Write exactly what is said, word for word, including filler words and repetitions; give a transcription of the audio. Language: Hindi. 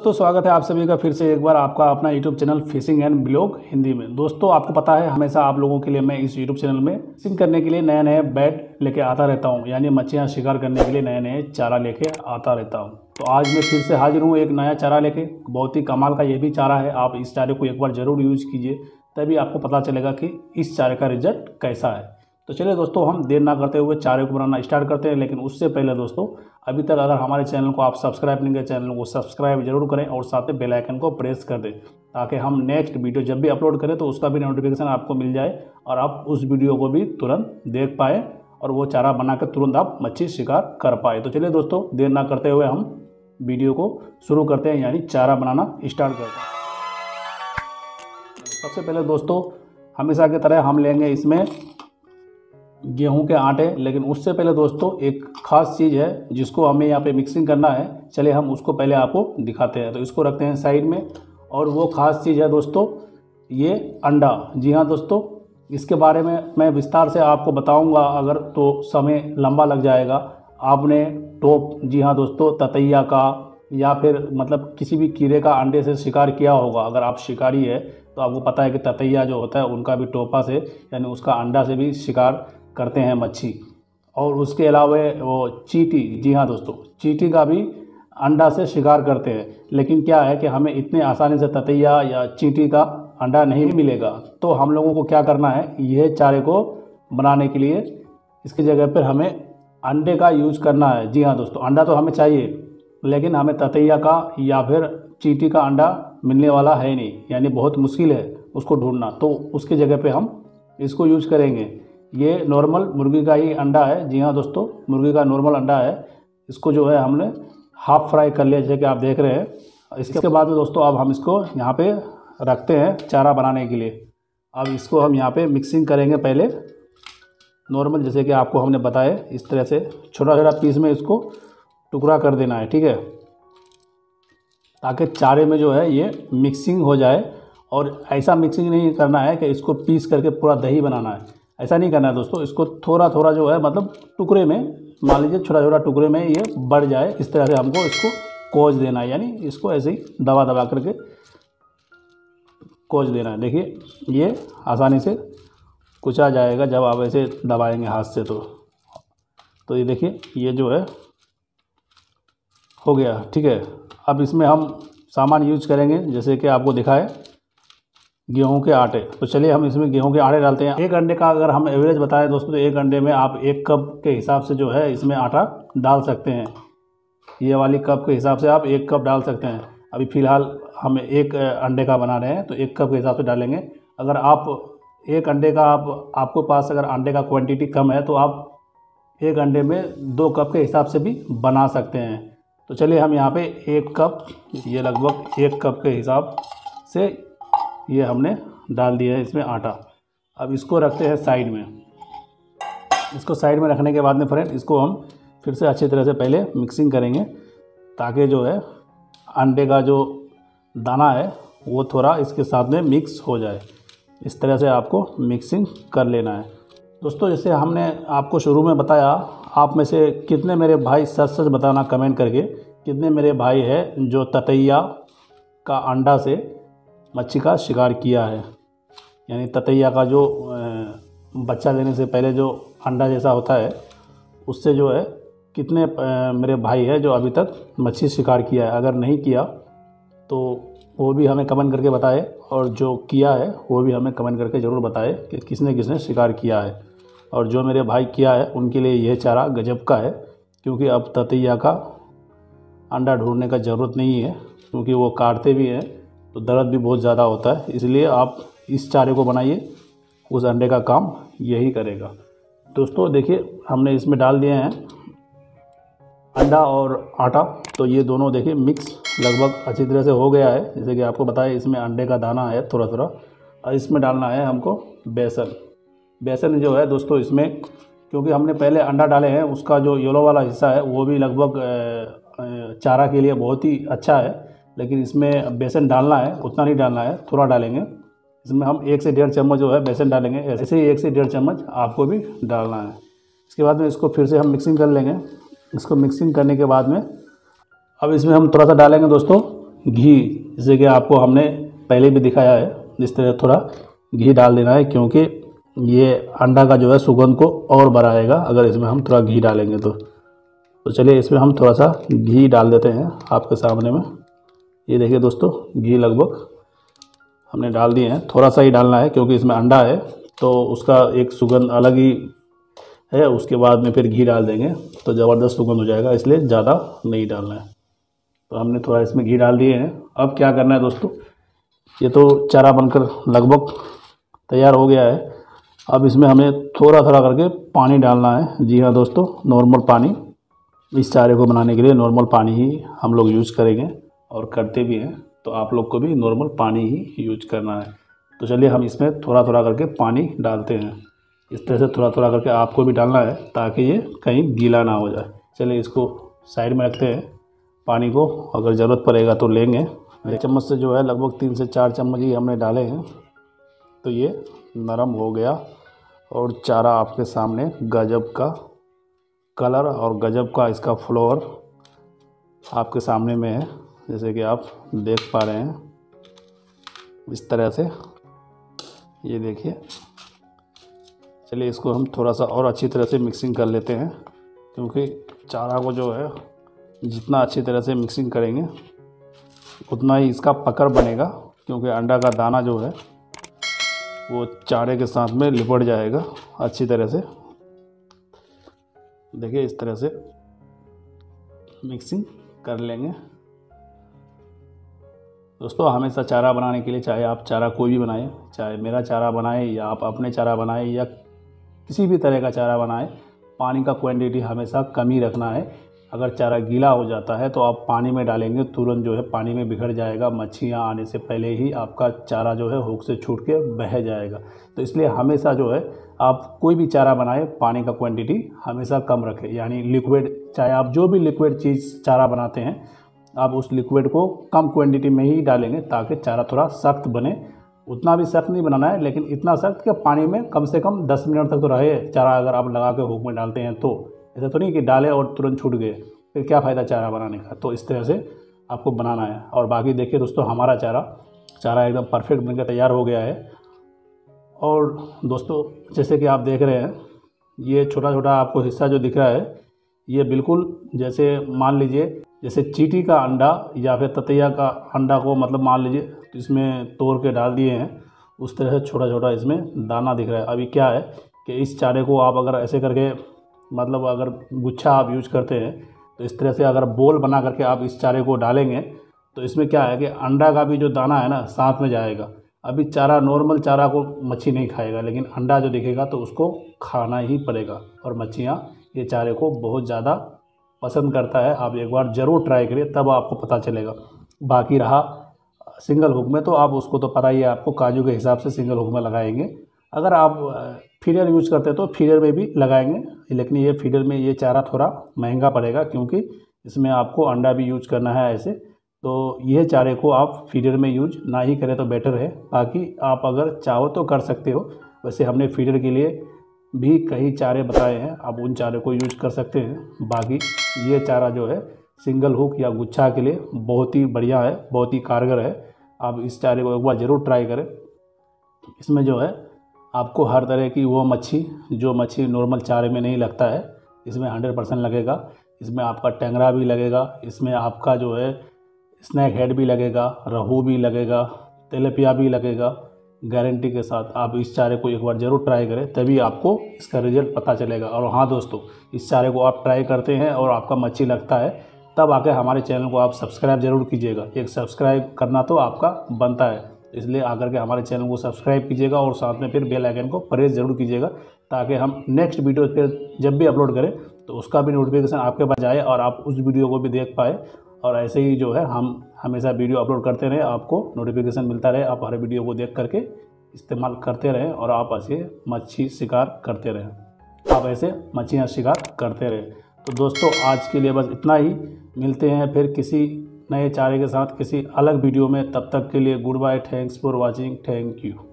दोस्तों स्वागत है आप सभी का फिर से एक बार आपका अपना YouTube channel fishing and blog Hindi में। दोस्तों आपको पता है हमेशा आप लोगों के लिए मैं इस यूट्यूब चैनल में फिशिंग करने के लिए नए नए बैट लेके आता रहता हूं, यानी मछलियां शिकार करने के लिए नए नए चारा लेके आता रहता हूं। तो आज मैं फिर से हाजिर हूँ एक नया चारा लेके। बहुत ही कमाल का ये भी चारा है, आप इस चारे को एक बार ज़रूर यूज़ कीजिए, तभी आपको पता चलेगा कि इस चारे का रिजल्ट कैसा है। तो चलिए दोस्तों हम देर ना करते हुए चारे को बनाना स्टार्ट करते हैं। लेकिन उससे पहले दोस्तों अभी तक अगर हमारे चैनल को आप सब्सक्राइब नहीं करें, चैनल को सब्सक्राइब जरूर करें और साथ में बेल आइकन को प्रेस कर दें, ताकि हम नेक्स्ट वीडियो जब भी अपलोड करें तो उसका भी नोटिफिकेशन आपको मिल जाए और आप उस वीडियो को भी तुरंत देख पाए और वो चारा बना कर तुरंत आप मच्छी शिकार कर पाए। तो चलिए दोस्तों देर ना करते हुए हम वीडियो को शुरू करते हैं, यानी चारा बनाना स्टार्ट करते हैं। सबसे पहले दोस्तों हमेशा की तरह हम लेंगे इसमें गेहूं के आटे। लेकिन उससे पहले दोस्तों एक ख़ास चीज़ है जिसको हमें यहाँ पे मिक्सिंग करना है, चलिए हम उसको पहले आपको दिखाते हैं। तो इसको रखते हैं साइड में। और वो ख़ास चीज़ है दोस्तों ये अंडा। जी हाँ दोस्तों, इसके बारे में मैं विस्तार से आपको बताऊंगा, अगर तो समय लंबा लग जाएगा। आपने टोप, जी हाँ दोस्तों, ततैया का या फिर मतलब किसी भी कीड़े का अंडे से शिकार किया होगा। अगर आप शिकारी है तो आपको पता है कि ततैया जो होता है उनका भी टोपा से यानी उसका अंडा से भी शिकार करते हैं मच्छी। और उसके अलावा वो चींटी, जी हाँ दोस्तों, चींटी का भी अंडा से शिकार करते हैं। लेकिन क्या है कि हमें इतने आसानी से ततैया या चींटी का अंडा नहीं मिलेगा। तो हम लोगों को क्या करना है, यह चारे को बनाने के लिए इसकी जगह पर हमें अंडे का यूज करना है। जी हाँ दोस्तों, अंडा तो हमें चाहिए लेकिन हमें ततैया का या फिर चींटी का अंडा मिलने वाला है नहीं, यानी बहुत मुश्किल है उसको ढूंढना। तो उसकी जगह पे हम इसको यूज करेंगे। ये नॉर्मल मुर्गी का ही अंडा है। जी हाँ दोस्तों, मुर्गी का नॉर्मल अंडा है। इसको जो है हमने हाफ फ्राई कर लिया जैसे कि आप देख रहे हैं। इसके बाद में दोस्तों अब हम इसको यहाँ पे रखते हैं चारा बनाने के लिए। अब इसको हम यहाँ पे मिक्सिंग करेंगे पहले नॉर्मल, जैसे कि आपको हमने बताया इस तरह से छोटा छोटा पीस में इसको टुकड़ा कर देना है, ठीक है, ताकि चारे में जो है ये मिक्सिंग हो जाए। और ऐसा मिक्सिंग नहीं करना है कि इसको पीस करके पूरा दही बनाना है, ऐसा नहीं करना है दोस्तों। इसको थोड़ा थोड़ा जो है मतलब टुकड़े में, मान लीजिए छोटा छोटा टुकड़े में ये बढ़ जाए, इस तरह से हमको इसको कोच देना है, यानी इसको ऐसे ही दबा दबा करके कोच देना है। देखिए ये आसानी से कुचा जाएगा जब आप ऐसे दबाएंगे हाथ से। तो तो ये देखिए ये जो है हो गया, ठीक है। अब इसमें हम सामान यूज करेंगे जैसे कि आपको दिखाए गेहूं के आटे। तो चलिए हम इसमें गेहूं के आटे डालते हैं। एक अंडे का अगर हम एवरेज बताएं दोस्तों तो एक अंडे में आप एक कप के हिसाब से जो है इसमें आटा डाल सकते हैं। ये वाली कप के हिसाब से आप एक कप डाल सकते हैं। अभी फ़िलहाल हम एक अंडे का बना रहे हैं तो एक कप के हिसाब से डालेंगे। अगर आप एक अंडे का आप आपको पास अगर अंडे का क्वान्टिटी कम है तो आप एक अंडे में दो कप के हिसाब से भी बना सकते हैं। तो चलिए हम यहाँ पे एक कप, ये लगभग एक कप के हिसाब से ये हमने डाल दिया है इसमें आटा। अब इसको रखते हैं साइड में। इसको साइड में रखने के बाद में फ्रेंड इसको हम फिर से अच्छी तरह से पहले मिक्सिंग करेंगे, ताकि जो है अंडे का जो दाना है वो थोड़ा इसके साथ में मिक्स हो जाए। इस तरह से आपको मिक्सिंग कर लेना है दोस्तों। जैसे हमने आपको शुरू में बताया, आप में से कितने मेरे भाई सच सच बताना कमेंट करके, कितने मेरे भाई हैं जो ततैया का अंडा से मच्छी का शिकार किया है। यानी ततैया का जो बच्चा देने से पहले जो अंडा जैसा होता है उससे जो है कितने मेरे भाई हैं जो अभी तक मच्छी शिकार किया है। अगर नहीं किया तो वो भी हमें कमेंट करके बताए, और जो किया है वो भी हमें कमेंट करके ज़रूर बताए कि किसने किसने शिकार किया है। और जो मेरे भाई किया है उनके लिए यह चारा गजब का है, क्योंकि अब ततैया का अंडा ढूंढने का ज़रूरत नहीं है, क्योंकि वो काटते भी हैं तो दर्द भी बहुत ज़्यादा होता है। इसलिए आप इस चारे को बनाइए, उस अंडे का काम यही करेगा। दोस्तों देखिए हमने इसमें डाल दिए हैं अंडा और आटा। तो ये दोनों देखिए मिक्स लगभग अच्छी तरह से हो गया है। जैसे कि आपको बताया इसमें अंडे का दाना है थोड़ा थोड़ा, और इसमें डालना है हमको बेसन। बेसन जो है दोस्तों इसमें, क्योंकि हमने पहले अंडा डाले हैं, उसका जो येलो वाला हिस्सा है वो भी लगभग चारा के लिए बहुत ही अच्छा है। लेकिन इसमें बेसन डालना है, उतना नहीं डालना है, थोड़ा डालेंगे। इसमें हम एक से डेढ़ चम्मच जो है बेसन डालेंगे, ऐसे ही एक से डेढ़ चम्मच आपको भी डालना है। इसके बाद में इसको फिर से हम मिक्सिंग कर लेंगे। इसको मिक्सिंग करने के बाद में अब इसमें हम थोड़ा सा डालेंगे दोस्तों घी, जैसे कि आपको हमने पहले भी दिखाया है, इस तरह थोड़ा घी डाल देना है, क्योंकि ये अंडा का जो है सुगंध को और बढ़ाएगा अगर इसमें हम थोड़ा घी डालेंगे तो। तो चलिए इसमें हम थोड़ा सा घी डाल देते हैं आपके सामने में। ये देखिए दोस्तों, घी लगभग हमने डाल दिए हैं, थोड़ा सा ही डालना है क्योंकि इसमें अंडा है तो उसका एक सुगंध अलग ही है। उसके बाद में फिर घी डाल देंगे तो ज़बरदस्त सुगंध हो जाएगा, इसलिए ज़्यादा नहीं डालना है। तो हमने थोड़ा इसमें घी डाल दिए हैं। अब क्या करना है दोस्तों, ये तो चारा बनकर लगभग तैयार हो गया है। अब इसमें हमें थोड़ा थोड़ा करके पानी डालना है। जी हाँ दोस्तों, नॉर्मल पानी, इस चारे को बनाने के लिए नॉर्मल पानी ही हम लोग यूज़ करेंगे और करते भी हैं, तो आप लोग को भी नॉर्मल पानी ही यूज करना है। तो चलिए हम इसमें थोड़ा थोड़ा करके पानी डालते हैं। इस तरह से थोड़ा थोड़ा करके आपको भी डालना है ताकि ये कहीं गीला ना हो जाए। चलिए इसको साइड में रखते हैं, पानी को अगर ज़रूरत पड़ेगा तो लेंगे। एक चम्मच से जो है लगभग तीन से चार चम्मच ही हमने डाले हैं, तो ये नरम हो गया और चारा आपके सामने गजब का कलर और गजब का इसका फ्लेवर आपके सामने में है, जैसे कि आप देख पा रहे हैं इस तरह से। ये देखिए, चलिए इसको हम थोड़ा सा और अच्छी तरह से मिक्सिंग कर लेते हैं, क्योंकि चारा को जो है जितना अच्छी तरह से मिक्सिंग करेंगे उतना ही इसका पकड़ बनेगा, क्योंकि अंडा का दाना जो है वो चारे के साथ में लिपट जाएगा अच्छी तरह से। देखिए इस तरह से मिक्सिंग कर लेंगे। दोस्तों हमेशा चारा बनाने के लिए, चाहे आप चारा कोई भी बनाएं, चाहे मेरा चारा बनाएं या आप अपने चारा बनाएं या किसी भी तरह का चारा बनाएं, पानी का क्वांटिटी हमेशा कम ही रखना है। अगर चारा गीला हो जाता है तो आप पानी में डालेंगे तुरंत जो है पानी में बिखर जाएगा, मच्छियाँ आने से पहले ही आपका चारा जो है हुक से छूट के बह जाएगा। तो इसलिए हमेशा जो है आप कोई भी चारा बनाएं, पानी का क्वांटिटी हमेशा कम रखें, यानी लिक्विड, चाहे आप जो भी लिक्विड चीज़ चारा बनाते हैं आप उस लिक्विड को कम क्वांटिटी में ही डालेंगे ताकि चारा थोड़ा सख्त बने। उतना भी सख्त नहीं बनाना है, लेकिन इतना सख्त कि पानी में कम से कम दस मिनट तक तो रहे चारा, अगर आप लगा के हुक में डालते हैं तो। ऐसा तो नहीं कि डाले और तुरंत छूट गए, फिर क्या फ़ायदा चारा बनाने का। तो इस तरह से आपको बनाना है। और बाकी देखिए दोस्तों, हमारा चारा चारा एकदम परफेक्ट बनकर तैयार हो गया है। और दोस्तों जैसे कि आप देख रहे हैं, ये छोटा छोटा आपको हिस्सा जो दिख रहा है, ये बिल्कुल जैसे मान लीजिए जैसे चींटी का अंडा या फिर ततैया का अंडा को मतलब मान लीजिए इसमें तोड़ के डाल दिए हैं, उस तरह से छोटा छोटा इसमें दाना दिख रहा है। अभी क्या है कि इस चारे को आप अगर ऐसे करके, मतलब अगर गुच्छा आप यूज करते हैं तो इस तरह से अगर बोल बना करके आप इस चारे को डालेंगे तो इसमें क्या है कि अंडा का भी जो दाना है ना साथ में जाएगा। अभी चारा, नॉर्मल चारा को मच्छी नहीं खाएगा, लेकिन अंडा जो दिखेगा तो उसको खाना ही पड़ेगा। और मच्छियाँ ये चारे को बहुत ज़्यादा पसंद करता है। आप एक बार ज़रूर ट्राई करिए, तब आपको पता चलेगा। बाकी रहा सिंगल हुक में, तो आप उसको तो पता ही है आपको, काजू के हिसाब से सिंगल हुक में लगाएंगे। अगर आप फीडर यूज करते हैं तो फीडर में भी लगाएंगे, लेकिन ये फीडर में ये चारा थोड़ा महंगा पड़ेगा, क्योंकि इसमें आपको अंडा भी यूज करना है ऐसे। तो ये चारे को आप फीडर में यूज ना ही करें तो बेटर है। बाकी आप अगर चाहो तो कर सकते हो, वैसे हमने फीडर के लिए भी कई चारे बताए हैं, आप उन चारे को यूज कर सकते हैं। बाकी ये चारा जो है सिंगल हुक या गुच्छा के लिए बहुत ही बढ़िया है, बहुत ही कारगर है। आप इस चारे को एक बार ज़रूर ट्राई करें। इसमें जो है आपको हर तरह की वो मच्छी, जो मच्छी नॉर्मल चारे में नहीं लगता है, इसमें हंड्रेड परसेंट लगेगा। इसमें आपका टेंगरा भी लगेगा, इसमें आपका जो है स्नैक हेड भी लगेगा, रहू भी लगेगा, तेलपिया भी लगेगा, गारंटी के साथ। आप इस चारे को एक बार ज़रूर ट्राई करें, तभी आपको इसका रिजल्ट पता चलेगा। और हाँ दोस्तों, इस चारे को आप ट्राई करते हैं और आपका मच्छी लगता है, तब आके हमारे चैनल को आप सब्सक्राइब ज़रूर कीजिएगा। एक सब्सक्राइब करना तो आपका बनता है, इसलिए आकर के हमारे चैनल को सब्सक्राइब कीजिएगा और साथ में फिर बेल आइकन को प्रेस ज़रूर कीजिएगा, ताकि हम नेक्स्ट वीडियो फिर जब भी अपलोड करें तो उसका भी नोटिफिकेशन आपके पास जाए और आप उस वीडियो को भी देख पाए। और ऐसे ही जो है हम हमेशा वीडियो अपलोड करते रहें, आपको नोटिफिकेशन मिलता रहे, आप हर वीडियो को देख करके इस्तेमाल करते रहें और आप ऐसे मच्छी शिकार करते रहें आप ऐसे मच्छियाँ शिकार करते रहें। तो दोस्तों आज के लिए बस इतना ही, मिलते हैं फिर किसी नए चारे के साथ किसी अलग वीडियो में। तब तक के लिए goodbye, thanks for watching, thank you.